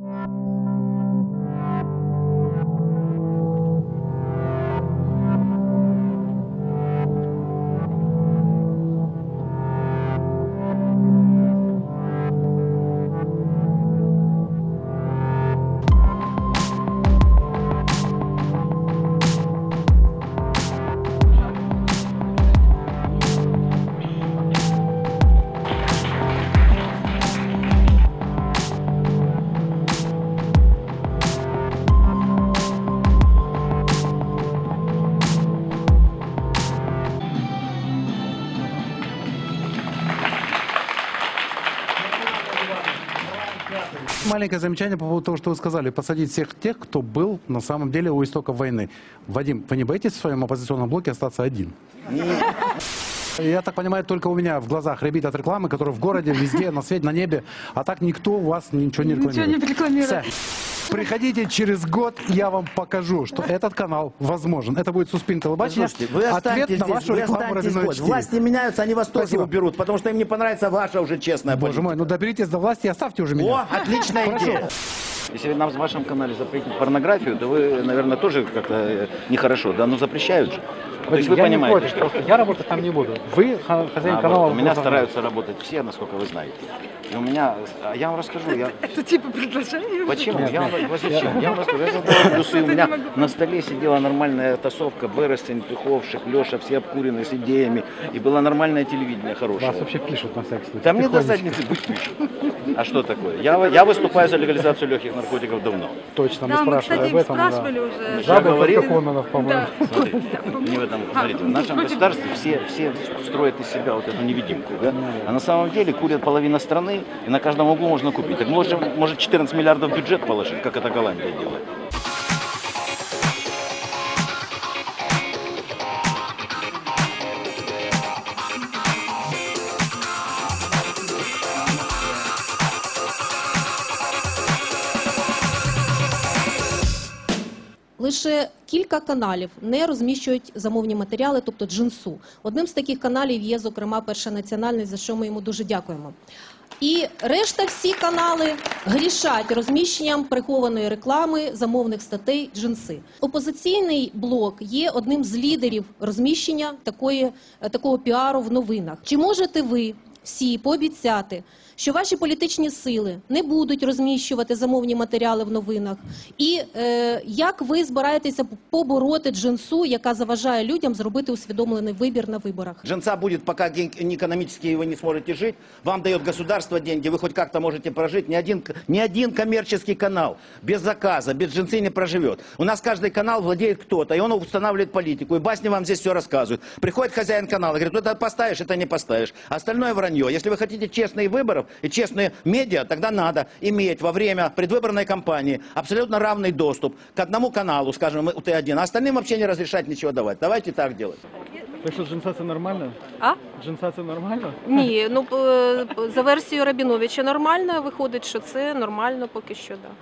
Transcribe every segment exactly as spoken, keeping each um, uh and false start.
Маленькое замечание по поводу того, что вы сказали. Посадить всех тех, кто был на самом деле у истоков войны. Вадим, вы не боитесь в своем оппозиционном блоке остаться один? Я так понимаю, только у меня в глазах рябит от рекламы, которая в городе, везде, на свете, на небе. А так никто у вас ничего не рекламирует. Ничего не рекламирует. Приходите через год, я вам покажу, что этот канал возможен. Это будет Суспин телебачення. Вы Ответ на здесь, вашу вы рекламу здесь Равинович ТВ. Власти меняются, они вас тоже Спасибо. уберут, потому что им не понравится ваша уже честная Боже политика. мой, ну доберитесь до власти и оставьте уже меня. О, отличная Хорошо. идея. Если нам в вашем канале запретить порнографию, то вы, наверное, тоже как-то нехорошо, да? Ну запрещают же. То есть вы я понимаете, не против, что... просто я работать там не буду. Вы хозяин А, канала. вот, у меня стараются работать все, насколько вы знаете. И у меня, а я вам расскажу, я... Это типа предложение? Почему? Нет, я, нет. Вам, зачем? Я вам расскажу. Я задавал плюсы. У меня на столе сидела нормальная тусовка, Берестин, Пиховших, Леша, все обкуренные с идеями. И было нормальное телевидение хорошее. Вас вообще пишут на всякий случай. Да мне до задницы быть пишут. А что такое? Я, я выступаю за легализацию легких наркотиков давно. Точно, мы Да, мы, спрашивали кстати, об этом. спрашивали Да. уже. Я Жаба говорил. как Кононов, по-моему. Да. Смотрите, не в этом, смотрите, в нашем государстве все, все строят из себя вот эту невидимку, да? А на самом деле курят половина страны, и на каждом углу можно купить. Так может, может четырнадцать миллиардов в бюджет положить, как это Голландия делает. Лише кілька каналів не розміщують замовні матеріали, тобто джинсу. Одним з таких каналів є, зокрема, Перший національний, за що ми йому дуже дякуємо. І решта всі канали грішать розміщенням прихованої реклами замовних статей джинси. Опозиційний блок є одним з лідерів розміщення такої, такого піару в новинах. Чи можете ви всі пообіцяти, що ваші політичні сили не будуть розміщувати замовні матеріали в новинах? І е, як ви збираєтеся побороти джинсу, яка заважає людям зробити усвідомлений вибір на виборах? Джинса будет, пока экономически вы не сможете жить, вам дает государство деньги, вы хоть как-то можете прожить. Ни один, ни один коммерческий канал без заказа, без джинсы не проживет. У нас каждый канал владеет кто-то, и он устанавливает политику, и басни вам здесь все рассказывают. Приходит хозяин канала, говорит, ну это поставишь, это не поставишь. Остальное вранье. Если вы хотите честных выборов и честные медиа, тогда надо иметь во время предвыборной кампании абсолютно равный доступ к одному каналу, скажем, Т один, а остальным вообще не разрешать ничего давать. Давайте так делать. Так що джинса це нормально? А? Джинса це нормально? Ні, ну п- п- за версією Рабіновича нормально, виходить, що це нормально поки що, да.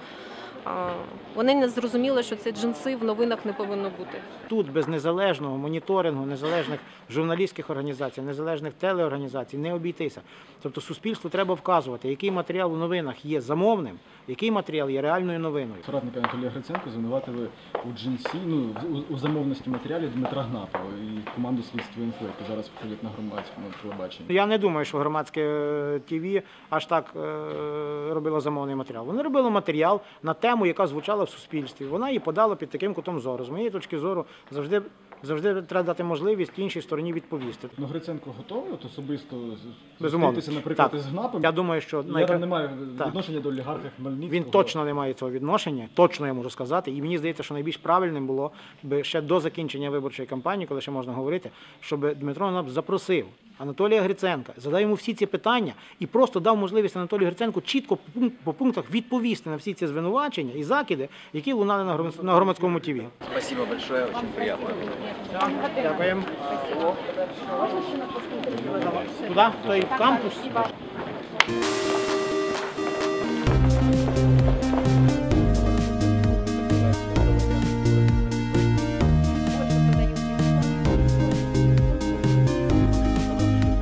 А, вони не зрозуміли, що це джинси в новинах не повинно бути. Тут без незалежного моніторингу, незалежних журналістських організацій, незалежних телеорганізацій не обійтися. Тобто суспільству треба вказувати, який матеріал у новинах є замовним, який матеріал є реальною новиною. Соратника Анатолія Гриценко звинуватили у джинсі, ну, у, у замовності матеріалів Дмитра Гнатова і команду слідства інфо, які зараз проходять на громадському телебаченні. Я не думаю, що громадське ТВ аж так е, робило замовний матеріал. Вони робили матеріал на тему, яка звучала в суспільстві. Вона її подала під таким кутом зору. З моєї точки зору, завжди, завжди треба дати можливість іншій стороні відповісти. Ну, Гриценко готовий от особисто Безумовно. зустрітися, наприклад, Так. із Гнатом? Я думаю, що Я найкра- там не маю Так. відношення до олігарха Хмельницького. Він точно не має цього відношення, точно я можу сказати. І мені здається, що найбільш правильним було би ще до закінчення виборчої кампанії, коли ще можна говорити, щоб Дмитро Анап запросив Анатолія Гриценка, задав йому всі ці питання і просто дав можливість Анатолію Гриценку чітко по пунк- по пунктах відповісти на всі ці звинувачення і закиди, які лунали на гром- на громадському ТВ. Спасибо большое, очень приятно. Дякуємо. Туди, в той кампус.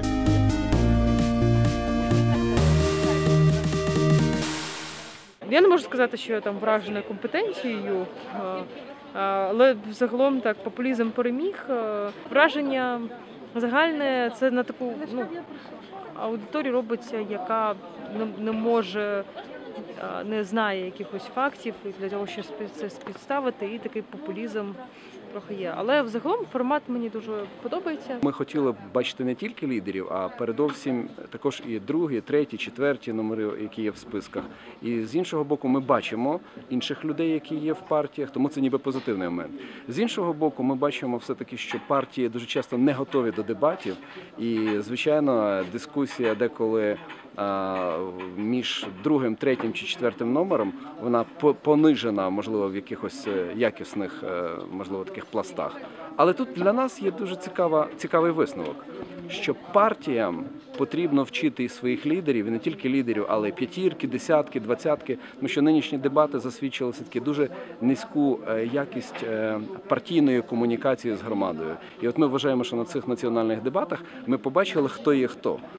Я не можу можу сказати, що я там вражена компетенцією, е, е, але загалом так популізм переміг. Е, Враження загальне це на таку ну, аудиторію робиться, яка не, не може, е, не знає якихось фактів і для того, щоб це спідставити, і такий популізм трохи є. Але взагалом формат мені дуже подобається. Ми хотіли б бачити не тільки лідерів, а передовсім також і другі, треті, четверті номери, які є в списках. І з іншого боку, ми бачимо інших людей, які є в партіях, тому це ніби позитивний момент. З іншого боку, ми бачимо все-таки, що партії дуже часто не готові до дебатів. І, звичайно, дискусія деколи між другим, третім чи четвертим номером, вона понижена, можливо, в якихось якісних, можливо, таких пластах. Але тут для нас є дуже цікава, цікавий висновок, що партіям потрібно вчити і своїх лідерів, і не тільки лідерів, але й п'ятірки, десятки, двадцятки, тому що нинішні дебати засвідчили все-таки дуже низьку якість партійної комунікації з громадою. І от ми вважаємо, що на цих національних дебатах ми побачили, хто є хто.